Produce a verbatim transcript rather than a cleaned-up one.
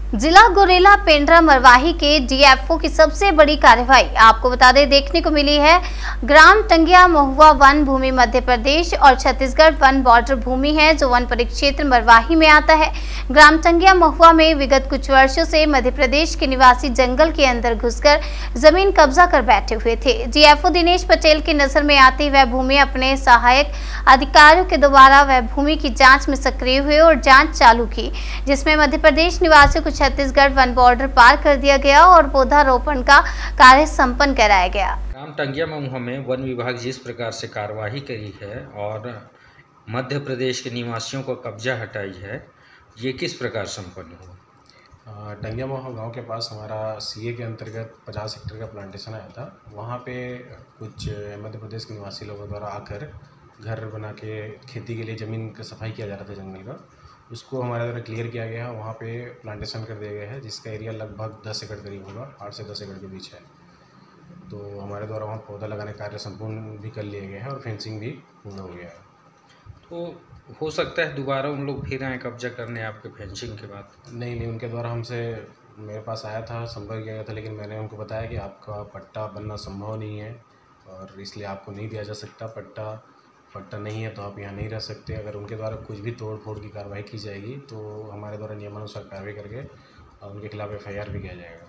जिला गुरेला पेंड्रा मरवाही के डीएफओ की सबसे बड़ी कार्रवाई आपको बता दें देखने को मिली है। ग्राम टंगिया महुआ वन भूमि मध्य प्रदेश और छत्तीसगढ़ वन बॉर्डर भूमि है जो वन परिक्षेत्र मरवाही में आता है। ग्राम टंगिया महुआ में विगत कुछ वर्षों से मध्य प्रदेश के निवासी जंगल के अंदर घुसकर जमीन कब्जा कर बैठे हुए थे। डीएफओ दिनेश पटेल की नजर में आती वह भूमि अपने सहायक अधिकारियों के द्वारा वह भूमि की जाँच में सक्रिय हुए और जाँच चालू की, जिसमें मध्य प्रदेश निवासियों को छत्तीसगढ़ वन बॉर्डर पार कर दिया गया और पौधारोपण का कार्य संपन्न कराया गया। ग्राम टंगिया महुआ में वन विभाग जिस प्रकार से कार्यवाही करी है और मध्य प्रदेश के निवासियों को कब्जा हटाई है, ये किस प्रकार संपन्न हुआ? टंगिया महुआ गांव के पास हमारा सीए के अंतर्गत पचास हेक्टेयर का प्लांटेशन आया था। वहाँ पे कुछ मध्य प्रदेश के निवासी लोगों द्वारा आकर घर बना के खेती के लिए ज़मीन का सफाई किया जा रहा था जंगल का, उसको हमारे द्वारा क्लियर किया गया है। वहाँ पे प्लांटेशन कर दिया गया है जिसका एरिया लगभग दस एकड़ करीब होगा, आठ से दस एकड़ के बीच है। तो हमारे द्वारा वहाँ पौधा लगाने का कार्य संपूर्ण भी कर लिया गया है और फेंसिंग भी पूर्ण हो गया है। तो हो सकता है दोबारा उन लोग फिर आए कब्जा करने आपके फेंसिंग के बाद? नहीं नहीं उनके द्वारा हमसे मेरे पास आया था, संपर्क किया गया था, लेकिन मैंने उनको बताया कि आपका पट्टा बनना संभव नहीं है और इसलिए आपको नहीं दिया जा सकता पट्टा पट्टा नहीं है तो आप यहाँ नहीं रह सकते। अगर उनके द्वारा कुछ भी तोड़ फोड़ की कार्रवाई की जाएगी तो हमारे द्वारा नियमानुसार कार्रवाई करके उनके खिलाफ एफ आई आर भी किया जाएगा।